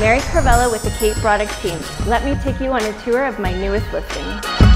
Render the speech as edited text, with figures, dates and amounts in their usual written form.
Mary Carvella with the Kate Broddick team. Let me take you on a tour of my newest listing.